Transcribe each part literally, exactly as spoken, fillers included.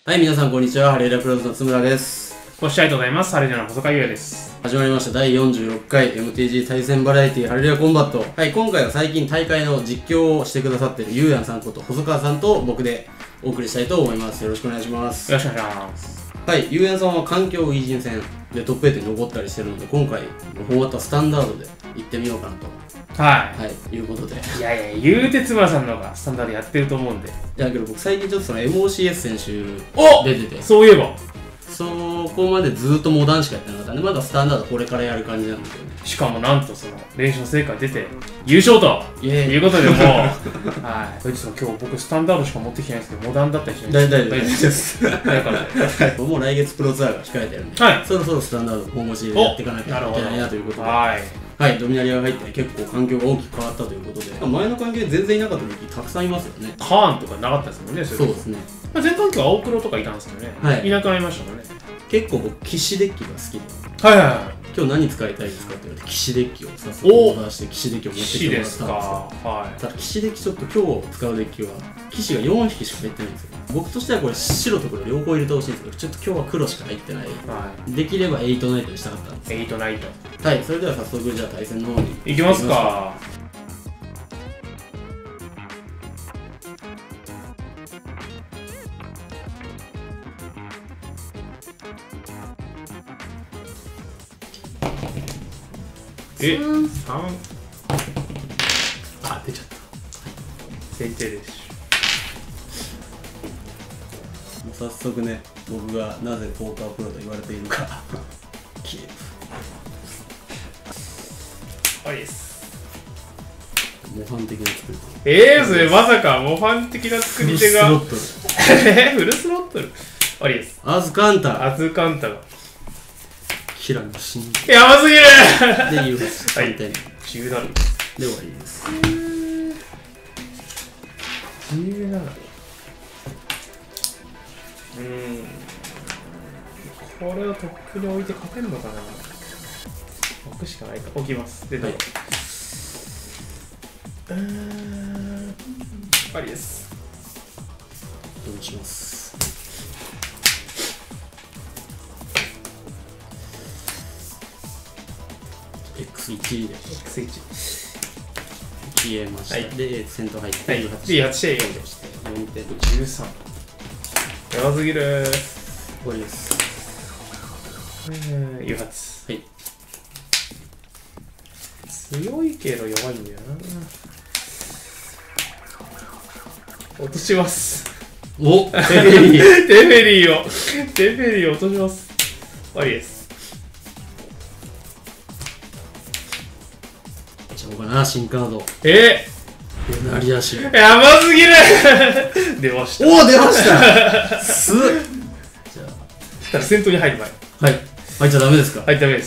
はい、皆さんこんにちは。ハレーラクローズの津村です。 ご視聴ありがとうございます。ハレルヤの細川優也です。 始まりましただいよんじゅうろっかい エムティージー 対戦バラエティハレルヤコンバット。はい、今回は最近大会の実況をしてくださっているゆうやんさんこと細川さんと僕でお送りしたいと思います。よろしくお願いします。 よろしくお願いします。 はい、ゆうやんさんは環境イージン戦でトップはちに残ったりしてるので、今回のフォーマットはスタンダードで行ってみようかなと。 はい。 はい、いうことで。 いやいや、言うて津村さんの方がスタンダードやってると思うんで。 いやけど僕最近ちょっとその エムオーシーエス 選手お出てて、 そういえば。 そこまでずっとモダンしかやってなかったんで、まだスタンダードこれからやる感じなんですよね。 しかもなんとその練習の成果出て優勝とイエーイいうことでもうはいそれちょっと今日僕スタンダードしか持ってきてないんですけど、モダンだったりして大丈夫ですだからもう来月プロツアーが控えてるんで、 はい、 そろそろスタンダード本腰でやっていかなきゃいけないなということで、 はいはい、ドミナリアが入って結構環境が大きく変わったということで、前の環境で全然いなかった時たくさんいますよね。 カーンとかなかったですもんね。 そうですね。 まあ、前環境は青黒とかいたんですけどね、 はい、 いなくなりましたもんね。 結構僕騎士デッキが好きで、 はいはいはい、 今日何使いたいですかって言われて騎士デッキを早速オーダーして騎士デッキを持ってきてもらったんですよ。はい、ただ騎士デッキちょっと今日使うデッキは騎士がよんひきしか入ってないんですよ。僕としてはこれ白と黒両方入れてほしいんですけど、ちょっと今日は黒しか入ってない、はい、できればエイトナイトにしたかったんです。 エイトナイト。 はい、それでは早速じゃあ対戦の方に行きますか。え、さんあ、出ちゃった。 先手です。 もう早速ね、僕がなぜポーカープロと言われているかキープ。 ありです。 模範的な作り。 えー、それまさか模範的な作り手がフルスロットルえフルスロットルありです。 アズカンタアズカンタがキラの死にやばすぎるでいうはい、 じゅうななで終わりです。 じゅうなな。うーん、これをトップに置いて勝てるのかな。置くしかないか。置きます。で、はい、うーん、ありです。 どうします。エックスいち で エックスいち 消えました、はい、で先頭入って ビーはちビーはち でよんでしてよんてんじゅうさん。やばすぎるー。 終わりです。 ユーはち。はい、強いけど弱いんだよな。落とします。 おテフェリーテフェリーをテフェリーを落とします。終わりです。 しょうかな、新カード。 えー、ベナリアシュやばすぎる出ました。 おお、出ましたすっじゃあただ先頭に入る前。 はい、入っちゃダメですか。 入っちゃダメです。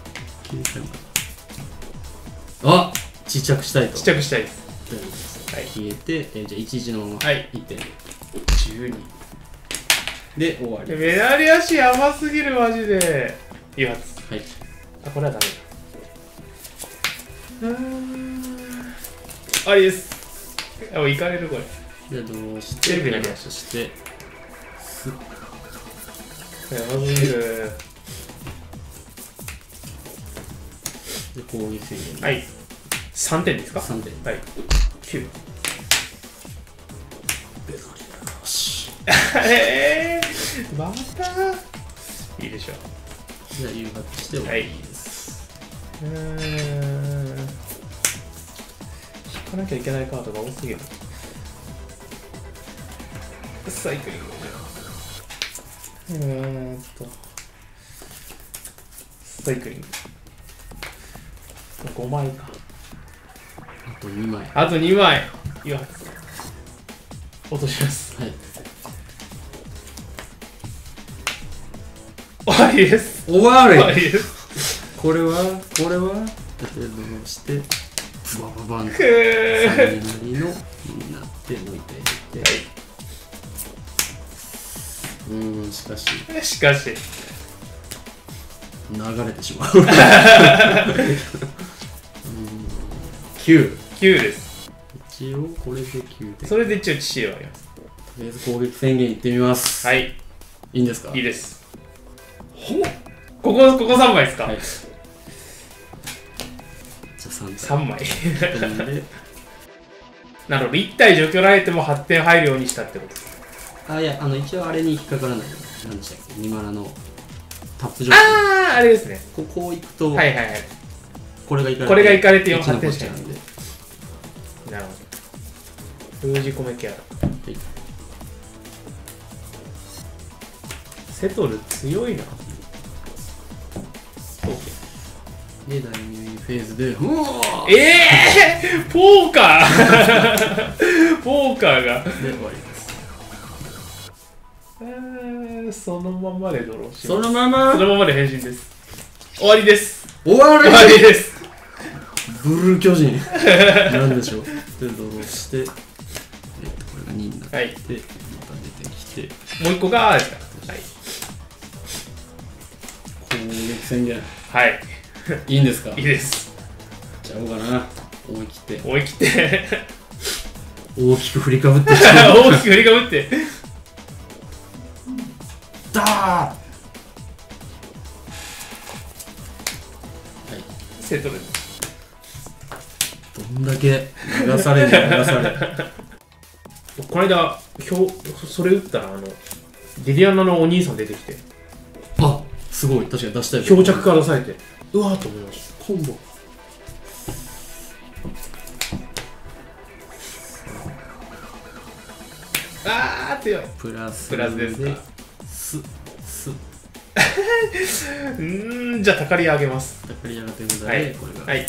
あ、ちっちゃくしたいと。 ちっちゃくしたいです。 はい、消えて、えー、じゃあいちいちのまま、 はい、 いってんじゅうにで終わり。 ベナリアシやばすぎるマジで。ユーはち。はい、あ、これはダメだ。うーん、ありです。あ、もういかれるこれ。 じゃあどうしてベナリアシュしてすっやばすぎる。 で攻撃制限。 はい、さんてんですか。 さんてん。 はい、きゅう。 ベナリアシえー、またいいでしょう。 じゃあ誘発して終わりです。 はい、うーん、引かなきゃいけないカードが多すぎる。サイクリング。うーんとサイクリングごまいか。 あとにまい。 あとにまい。よっ落とします。はい、終わりです。 終わり終わりです。 これはこれは例えばどうしてバババンとサニなりのになって置いていって、はい、うーん、しかししかし流れてしまうきゅう。 きゅうです。 一応これできゅうでそれで一応知恵はあります。 りあえず攻撃宣言いってみます。 はい。 いいんですか？ いいです。ほここ、ここさんまいですか？はい。じゃあさんさんまい。なるほど、いち体除去られてもはってん入るようにしたってことですか？ あ、いや、あの、一応あれに引っかからないように。何でしたっけ？にマナのタップ除去。 あー、あれですね。 ここう行くと、 はいはいはい。 これがいかれて、 これがいかれてよんはってんしかないんで。 なるほど。封じ込めキャラ。はい。セトル強いな。 で、第にフェーズで、うわーえぇー、ポーカーポーカーが。で、終わりです。えー、そのままでドローします。 そのままそのままで変身です。終わりです。 終わり終わりです。 ブルー巨人。なんでしょう。で、ドローして、えっと、これがにになって、はい、また出てきて、 もう一個が、ですか。はい。 攻撃宣言。 はい。 いいんですか？ いいです。 じゃあ、おうかな。思い切って。 思い切って。 大きく振りかぶって。 大きく振りかぶって。 ダーはい。 セトル。 どんだけ流される流される。 この間、それ打ったら、あの、デリアナのお兄さん出てきて。 あ、すごい。確かに出したい。 漂着から出されて。うわーと思いました。 コンボ。 あー強い。 プラスプラスですか。 すすうーん、じゃあタカリアあげます。 タカリアがということで、 はい、 これがはい。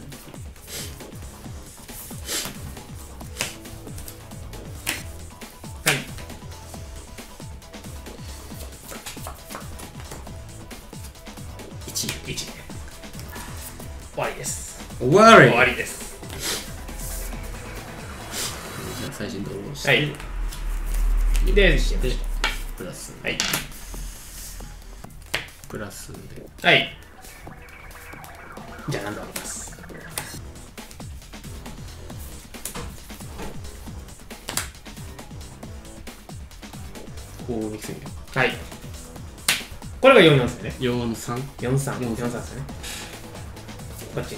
いち、いち。終わりです。 終わり終わりです。 じゃあ最新ドローして、 はい。で、してプラス。 はい。 プラスで。 はい。じゃあ何度あります。 攻撃宣言。 はい。これがよんよんですね。 よんさん。 よんさん。よんさんですね。こっちに。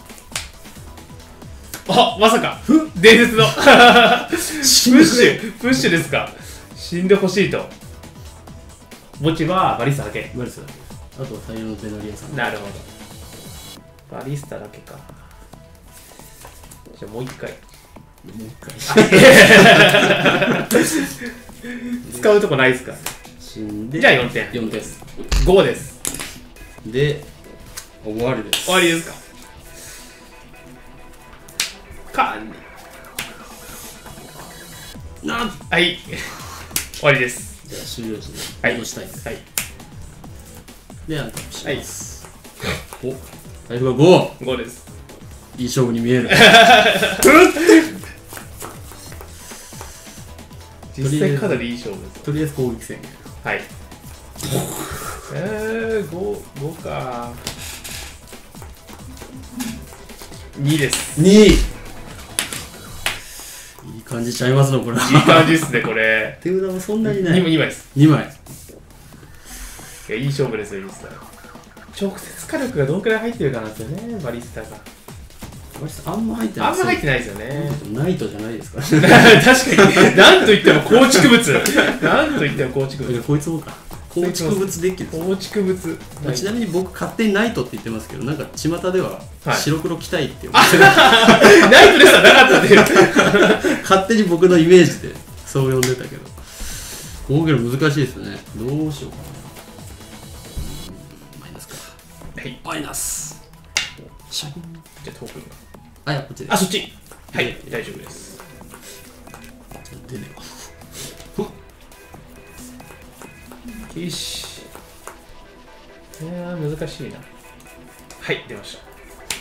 あ、まさか伝説のプッシュプッシュですか。死んでほしいと。墓地はバリスタだけ。 バリスタだけ。あとは大量のペナリアさん。 なるほど。バリスタだけか。じゃあもう一回。もう一回。 使うとこないですか。 死んで。 じゃあよんてん。 よんてんです。 ごです。 で、終わりです。 終わりですか。かんなはい。終わりです。 じゃあ終了して戻したいです。 はい。 で、アンタップします。お、財布がご。 ごです。 いい勝負に見える。 実際かなりいい勝負です。 とりあえず攻撃宣言。 はい。えー、ご、ごか。にです。 に。いい感じちゃいますの、これ。いい感じですね、これ。 手札もそんなにない。 にまいです。 にまい。 いや、いい勝負ですよ、バリスタ。直接火力がどんくらい入ってるかなんですよね、バリスタが。 バリスタあんま入ってない。 あんま入ってないですよね。 ナイトじゃないですか。 確かに。なんといっても構築物。なんといっても構築物。 こいつもか。構築物デッキです。 構築物。 ちなみに僕勝手にナイトって言ってますけど、なんか巷では白黒着たいって思ってナイトでしたなかったっていう勝手に僕のイメージでそう呼んでたけど、攻撃難しいですね。どうしようかな。マイナスか。 はい、 マイナス。 じゃあトークンがあ、いやこっちで。 あ、そっち。はい、大丈夫です。 出ねえよし。いやー、難しいな。はい、出ました。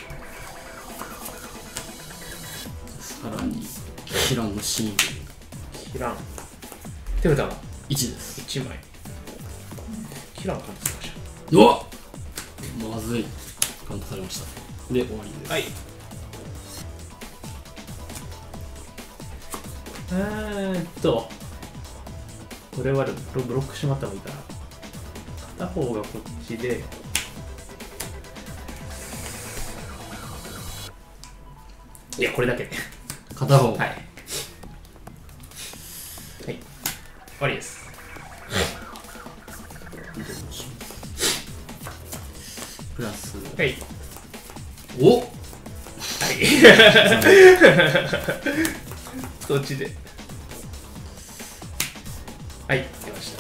さらに、キランのシーン。 キラン。手札がいちです。 いちまい。キランカウントされました。 うわっまずい。カウントされました。で、終わりです。 はい。えーっと、 これはブロックしまった方がいいかな。片方がこっちで、いやこれだけね。 片方。 はい。はい。終わりです。 プラス。 はい。 お。はい。 そっちで。はい、出ました。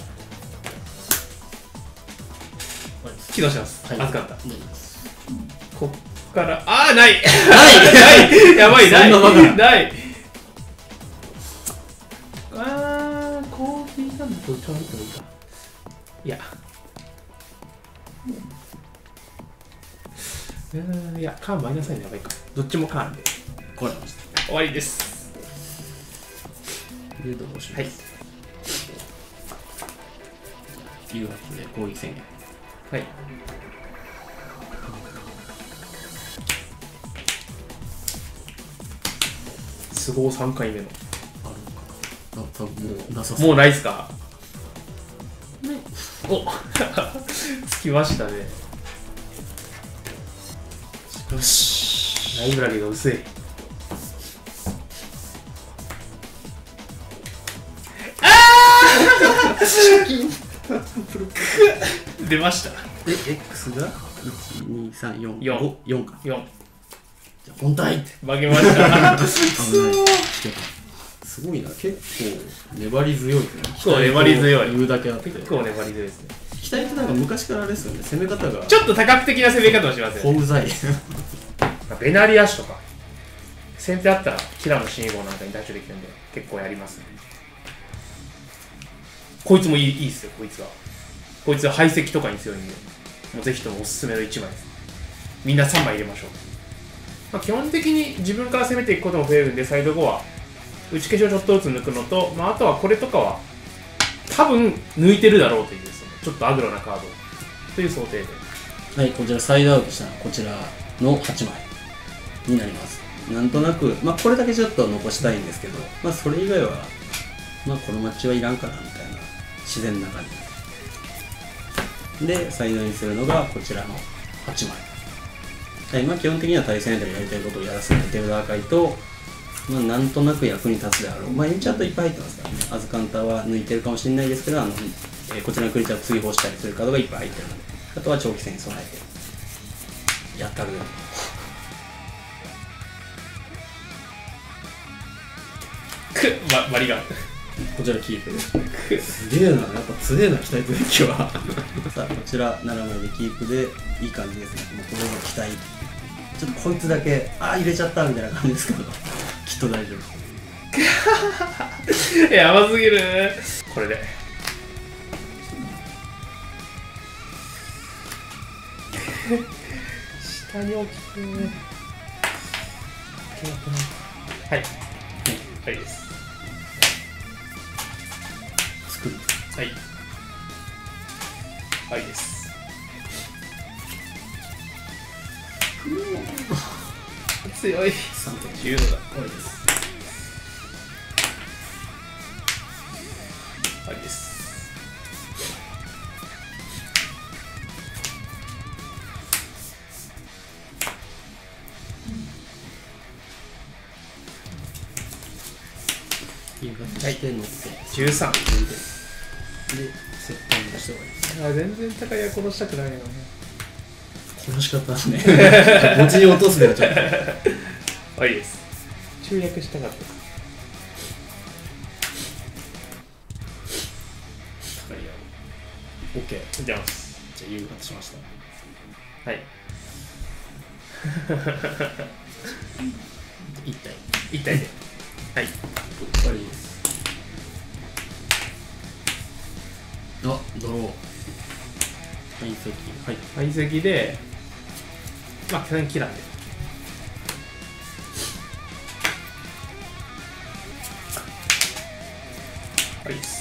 起動します。はい、預かった。こっから、あー、ない。ないやばい、ない。ない。あー、コーヒーなんだとちょっといいか。いや。うん、いや、カーンマイナスサインやばいか。どっちもカーンで。 壊れました。 終わりです。 で、どうします。はい。誘発で攻撃宣言。 はい。都合さんかいめの。 あるのかな。多分もうなさそう。 もうないっすか。ね。おつきましたね。 しかし。 ライブラリが薄い。ああ出ました。 で、X がいち、に、さん、よん、ご、よんか。 よん。 じゃあ本体って負けました。 すごいな、結構粘り強い。 結構粘り強い。 言うだけあって。 結構粘り強いですね。 機体ってなんか昔からあれですよね、攻め方が。 ちょっと多角的な攻め方をしますよね。 ほうざい。 ベナリア種とか、先手あったらキラの新号なんかに対処できるんで、結構やりますね。こいつもいいいいっすよ、こいつは。こいつは排斥とかに強いんで、もうぜひともおすすめのいちまいです。みんなさんまい入れましょう。まあ、基本的に自分から攻めていくことも増えるんで、サイドごは打ち消しをちょっとずつ抜くのと、まあ、あとはこれとかは多分抜いてるだろうというですね、ちょっとアグロなカードという想定で。 はい、こちらサイドアウトしたのはこちらのはちまいになります。なんとなく、まあ、これだけちょっと残したいんですけど、まあ、それ以外は、まあ、このマッチはいらんかなみたいな自然な感じで、サイドにするのがこちらのはちまい。はい、まあ、基本的には対戦でやりたいことをやらせないテーブル破壊と、まあ、なんとなく役に立つであろう、まあ、エンチャントいっぱい入ってますからね。アズカンターは抜いてるかもしれないですけど、あのえー、こちらのクリーチャーを追放したりするカードがいっぱい入ってるので、あとは長期戦に備えてやったるよ。 くっ、ま、マリガン。 こちらキープです。すげえな、やっぱ強えな、期待とデッキは。さあ、こちらななまいでキープでいい感じですね。もうこれも期待。ちょっとこいつだけ、ああ、入れちゃったみたいな感じですけど、きっと大丈夫。やばすぎる。これで。下に置きてー。はい。はいです。 作る。 はい。はいです。強い。 さんてんじゅうどだ。 はいです。 はいです。 はい、で乗ってじゅうさんで設定に出して終わりです。 あ、全然高いや殺したくないよね。 殺し方ですね。墓地に落とすではちょっと。 はいです。集約したかった。 高いや。オッケー。 じゃあます。 じゃあ誘発しました。 はい。 一体。 一体で。はい。 終わりです。あ、ドロー。排斥。はい。 排斥で、まあ、基本キラーで。はいです。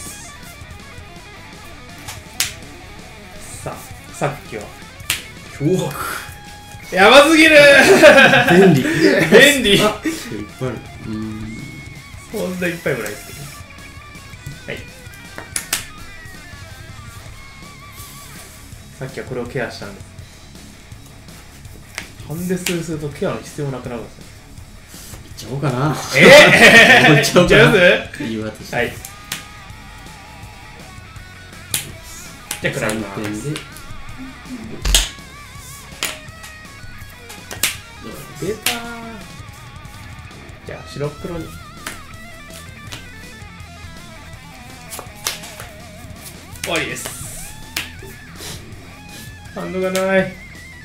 さあ、さっきは。 脅迫。 やばすぎるー便利。 便利。 あ、いっぱいある。うーん。 そんないっぱいもないですけど。はい。 さっきはこれをケアしたんです。ハンデスするとケアの必要なくなるんですよ。 いっちゃおうかな。 えいっちゃおうかな。 いいいわとして。 はい。じゃあ、食らいます。 さんてんで。 出たー。じゃあ、白黒に。終わりです。ハンドがない。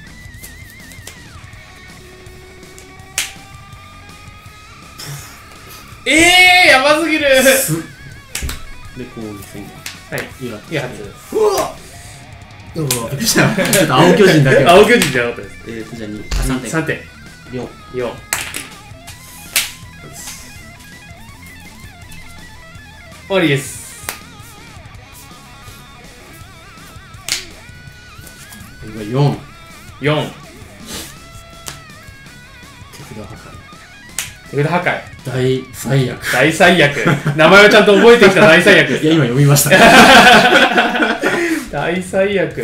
ええー、やばすぎる。 で、攻撃宣言。 はい、いいわ、いいはず。 うわうわびっくりした。ちょっと青巨人だけ。 青巨人じゃなかったです。 えーと、じゃあに、あ、さんてん。 さんてん。 よん。 よん。終わりです。 今よん。 よん。 手札破壊。 手札破壊。 大最悪。 大最悪。名前をちゃんと覚えてきた大最悪。 いや、今読みました。 大最悪。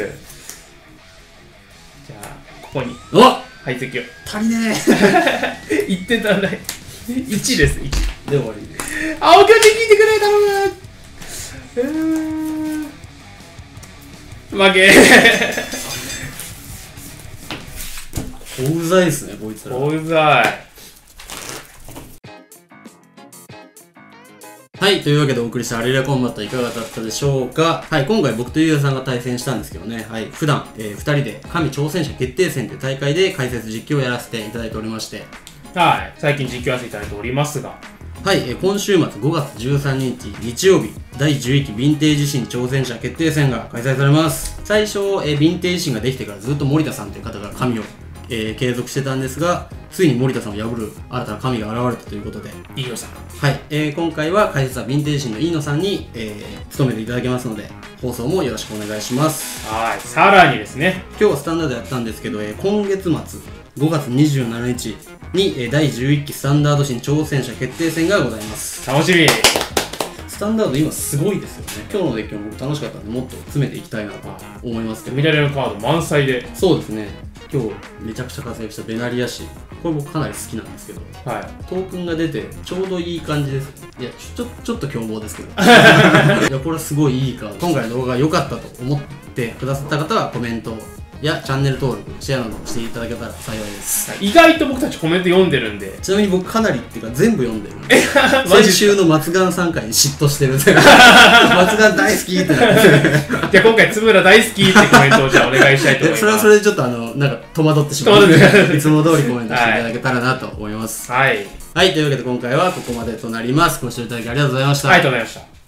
じゃあ、ここに。 おっ排斥を。 足りねえ。いってん足んない。いちです、いち。 で終わりです。 青巨人聞いてくれ、頼む。うーん。負け。 大うざいですね、こいつら。 大うざい。 はい、というわけでお送りしたアリラコンバットいかがだったでしょうか。はい、今回僕とゆうやさんが対戦したんですけどね、はい、普段、えー、ふたりで神挑戦者決定戦という大会で解説実況をやらせていただいておりまして、 はい、最近実況やらせていただいておりますが、 はい、えー、今週末ごがつじゅうさんにち日曜日、だいじゅういっきヴィンテージ神挑戦者決定戦が開催されます。最初、えー、ヴィンテージ神ができてからずっと森田さんという方が神を、えー、継続してたんですが、ついに森田さんを破る新たな神が現れたということで、 飯野さん。 はい、えー、今回は解説はヴィンテージ神の飯野さんに、えー、務めていただけますので、放送もよろしくお願いします。 はい、さらにですね、 今日はスタンダードやったんですけど、えー、今月末ごがつにじゅうしちにちに、えー、だいじゅういっきスタンダード神挑戦者決定戦がございます。 楽しみ。 スタンダード今すごいですよね。今日のデッキも僕楽しかったんで、もっと詰めていきたいなと思いますけど、 緑のカード満載で、 そうですね、今日めちゃくちゃ活躍したベナリア氏、これ僕かなり好きなんですけど、 はい、 トークンが出てちょうどいい感じです。いや、ちょちょっと凶暴ですけどいや、これすごいいいカード。今回の動画が良かったと思ってくださった方はコメントやチャンネル登録、シェアなどしていただけたら幸いです。 意外と僕たちコメント読んでるんで、 ちなみに僕かなりっていうか全部読んでるんで、 マジ先週の松岩さん回に嫉妬してる松岩大好きってなってじゃあ今回津村大好きってコメントをじゃあお願いしたいと思います。 それはそれでちょっとあのなんか戸惑ってしまうのでいつも通りコメントしていただけたらなと思います。 はい、 はい、というわけで今回はここまでとなります。ご視聴いただきありがとうございました。 ありがとうございました。